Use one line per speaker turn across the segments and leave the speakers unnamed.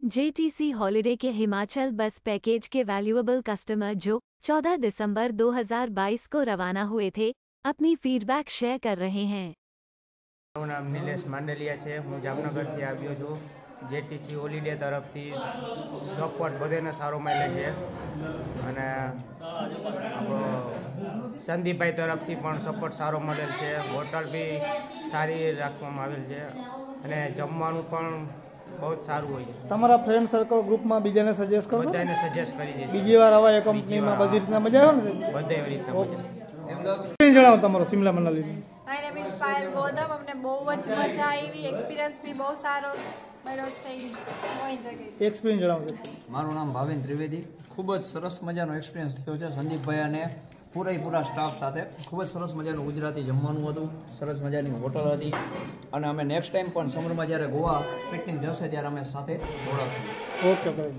JTC holiday के हिमाचल बस package के वैल्यूएबल कस्टमर जो 14 दिसंबर 2022 को रवाना हुए थे, अपनी फीडबैक शेयर कर रहे हैं।
મારું નામ નિલેશ માંડલિયા છે। હું જામનગરથી આવ્યો છું। જેટીસી હોલિડે તરફથી સપોર્ટ બધાને સારો મળે છે અને આપણો સંદીપભાઈ તરફથી પણ સપોર્ટ સારો મળેલ છે। હોટલ બી સારી રાખવામાં આવેલ છે અને જમવાનું પણ बहुत सारू હોય છે।
તમારા ફ્રેન્ડ સર્કલ ગ્રુપમાં બીજાને સજેસ્ટ કરો,
બધાને સજેસ્ટ કરી દે।
બીજી વાર આવા એ કંપનીમાં બધી રીતના મજા આવે ને?
બધે એવી રીતના મજા
આવે। જણાવો તમારો Shimla Manali.
My name is Payal Godam. અમને બહુ જ મજા આવી, એક્સપિરિયન્સ બી બહુ સારો મળ્યો છે, બહુ એન્જોય કર્યું।
એક્સપિરિયન્સ જણાવો।
મારું નામ ભાવિન ત્રિવેદી। ખૂબ જ સરસ મજાનો એક્સપિરિયન્સ થયો છે સંદીપભાઈ અને પૂરેપૂરા સ્ટાફ સાથે। ખૂબ જ સરસ મજાનું ગુજરાતી જમવાનું હતું, સરસ મજાની હોટલ હતી અને અમે નેક્સ્ટ ટાઈમ પણ સમરમાં જ્યારે ગોવા પિકનિક જશે ત્યારે અમે સાથે જોડાશું।
ઓકે ભાઈ।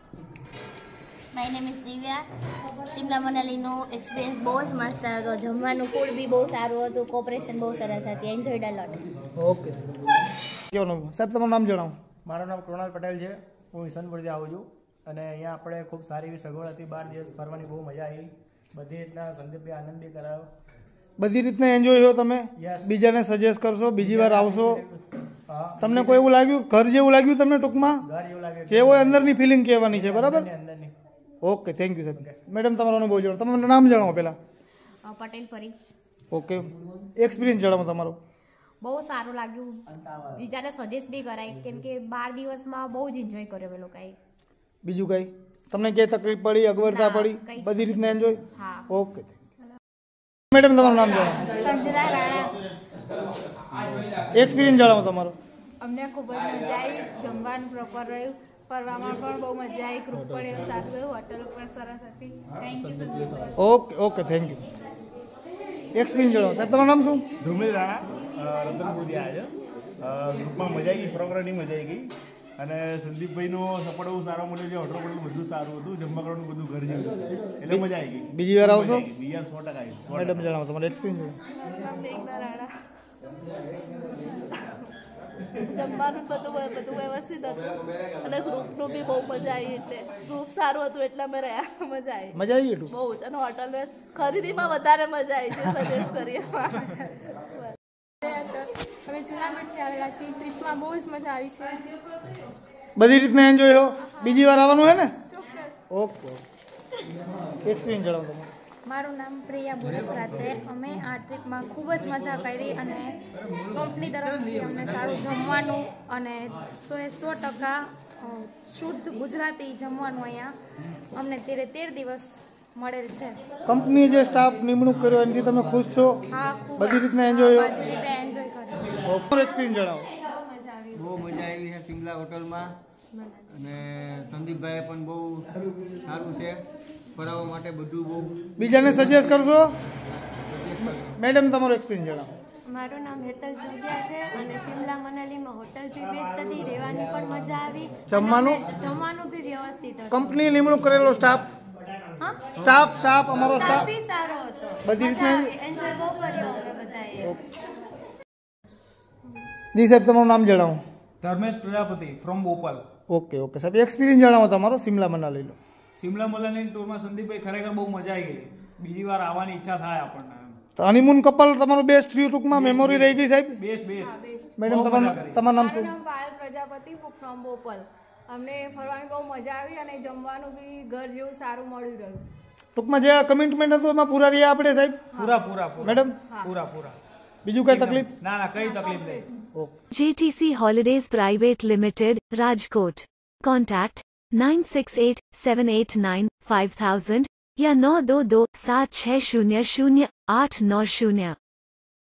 My name is Divya. Shimla મનાલીનો એક્સપિરિયન્સ બહુ જ મસ્ત હતો, જમવાનું ફૂડ બી બહુ સારું હતું, કોઓપરેશન બહુ સરસ હતી, એન્જોયડ અ લોટ।
ઓકે, કેવું નામ સાહેબ? તમારું નામ જણાવો।
મારું નામ કૃણાલ પટેલ છે। હું ઈસનપુરથી આવું છું અને અહીંયા આપણે ખૂબ સારી એવી સગવડ હતી। 12 દિવસ ફરવાની બહુ મજા આવી, બધી રીતના સંદીપભાઈ આનંદ બી કરાયો।
બધી રીતના એન્જોય છો તમે?
Yes.
બીજાને સજેસ્ટ કરશો, બીજી વાર આવશો?
હા,
તમને કોઈ એવું લાગ્યું ઘર જેવું લાગ્યું તમને? ટૂંકમાં
ઘર એવું લાગે
જે હોય અંદરની ફિલિંગ કહેવાની છે, બરાબર?
અંદરની
ઓકે, થેન્ક યુ સાહેબ। મેડમ તમારો અનુભવ જણાવો, તમારું નામ જણાવો પહેલાં।
પટેલ ફરી
ઓકે, એક્સપિરિયન્સ જણાવો તમારો।
બહુ સારું લાગ્યું, બીજાને સજેસ્ટ બી કરાય કેમ કે 12 દિવસમાં બહુ જ એન્જોય કર્યો અમે લોકોએ।
બીજું કઈ તમને ક્યાંય તકલીફ પડી, અગવડતા પડી? બધી રીતના એન્જોય?
હા।
ઓકે, મેડમ તમારું નામ જણાવો।
સંજના રાણા।
એક્સપિરિયન્સ જણાવો તમારો।
અમને ખૂબ જ મજા આવી, જમવાનું પ્રોપર રહ્યું, ફરવામાં પણ બહુ મજા આવી, ગ્રુપ પણ એવું સારું રહ્યું, હોટલ પણ સરસ હતી। થેન્ક યુ સંજયભાઈ।
Okay okay, thank you. Experience જણાવો સાહેબ, તમારું નામ શું?
ધુમિલ રાણા, રતનપુરથી આવ્યા છે। ગ્રુપમાં મજા આવી ગઈ, પ્રોગ્રામની મજા આવી ગઈ અને સંદીપભાઈનો સપોર્ટ બહુ સારો મળ્યો છે। હોટલ પણ બધું સારું હતું, જમવા કરવાનું બધું ઘર જેવું હતું, એટલે મજા આવી ગઈ।
બીજી વાર આવશો?
બીજી વાર 100% આવી।
મેડમ જણાવો તમારો એક્સપિરિયન્સ।
જમવાનું બધું વ્યવસ્થિત હતું અને ગ્રુપનું બી બહુ મજા આવી, એટલે ગ્રુપ સારું હતું એટલે અમે રહ્યા, મજા આવી।
મજા આવી ગઈ
બહુ જ, અને હોટલ ખરીદીમાં વધારે મજા આવી, જે સજેસ્ટ કરીએ।
અમે જૂનાગઢથી આવેલા છીએ, ટ્રીપમાં બહુ જ મજા આવી છે।
બધી રીતના એન્જોય હો? બીજી વાર આવવાનું હે ને? ઓકે, એક્સપિરિયન્સ જણાવો તમારો।
મારું નામ પ્રિયા બોરસરા છે। અમે આ ટ્રીપમાં ખૂબ જ મજા કરી અને કંપની તરફથી અમને સારું જમવાનું અને 100% શુદ્ધ ગુજરાતી જમવાનું અહીંયા અમને 13 દિવસ મળેલ છે।
કંપનીએ જે સ્ટાફ નિમણૂક કર્યો એનાથી તમે ખુશ છો?
હા, ખૂબ
બધી રીતના એન્જોય હો?
બધી રીતે એન્જોય કર્યું।
ઓકે, એક્સપિરિયન્સ જણાવો।
બહુ મજા આવી છે શિમલા હોટલમાં અને સંદીપભાઈ પણ બહુ સારું છે ફરાવવા માટે, બધું બહુ।
બીજાને સજેસ્ટ કરશો? મેડમ તમારો એક્સપિરિયન્સ જણાવો।
મારું નામ હેતલ જોગિયા છે અને શિમલા મનાલીમાં હોટલ બી બેસ્ટ હતી, રહેવાની પણ મજા આવી, જમવાનું બી વ્યવસ્થિત હતું।
કંપની નિમણૂક કરેલો સ્ટાફ સ્ટાફ અમારો સ્ટાફ
બી સારો હતો,
બધી રીતના
એન્જોય બહુ કર્યો અમે બધાએ।
જી સાહેબ, તમારું નામ જણાવો।
Dharmesh Prajapati from Bopal.
Okay okay સાહેબ, એક્સપિરિયન્સ જણાવો તમારો શિમલા મનાલીનો।
શિમલા મનાલીની ટૂરમાં સંદીપભાઈ ખરેખર બહુ મજા આવી ગઈ, બીજી વાર આવવાની ઈચ્છા થાય આપણને।
તો હનીમૂન કપલ તમારું બેસ્ટ થયું, ટૂંકમાં મેમોરી રહી ગઈ સાહેબ?
બેસ્ટ
મેડમ તમારું નામ શું?
પાયલ પ્રજાપતિ ફ્રોમ બોપલ। અમને ફરવાની બહુ મજા આવી અને જમવાનું બી ઘર જેવું સારું મળી રહ્યું।
ટૂંકમાં જે કમિટમેન્ટ હતું એમાં પૂરા રહ્યા આપણે સાહેબ?
પૂરા
મેડમ
પૂરા।
બીજું કઈ તકલીફ?
ના, કઈ તકલીફ નહીં।
JTC holidays private limited, Rajkot. Contact 9687895000 या 9227600890।